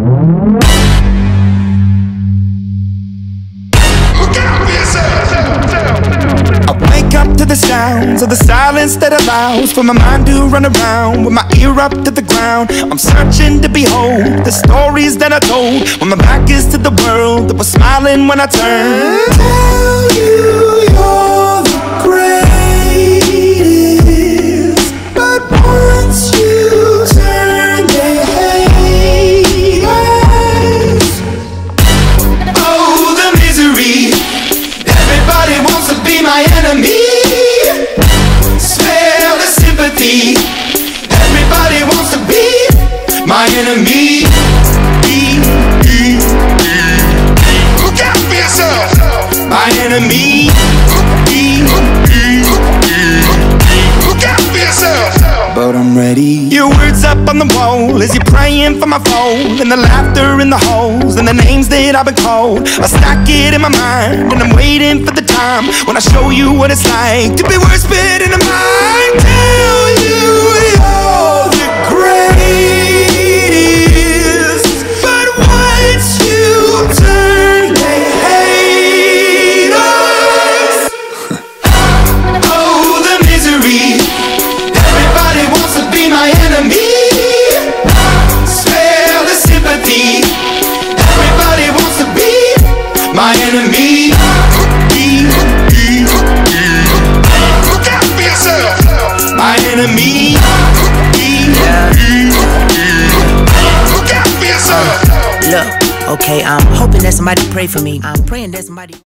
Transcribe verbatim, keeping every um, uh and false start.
I wake up to the sounds of the silence that allows for my mind to run around with my ear up to the ground. I'm searching to behold the stories that I told when my back is to the world that was smiling when I turned. Tell you you're the greatest, but once you turn they hate us. Oh, the misery. Everybody wants to be my enemy. Smell the sympathy. Everybody wants to be my enemy. Look out for yourself. My enemy. Look out for yourself. But I'm ready. Your words up on the wall as you're praying for my phone, and the laughter in the holes and the names that I've been called. I stack it in my mind and I'm waiting for the time when I show you what it's like to be worse fit in the mind. Tell you you're the greatest, but once you turn they hate us. Oh, the misery. Everybody wants to be my enemy. Smell the sympathy. Everybody wants to be my enemy. Look out for yourself. My enemy. Look out for yourself. Look, okay, I'm hoping that somebody pray for me. I'm praying that somebody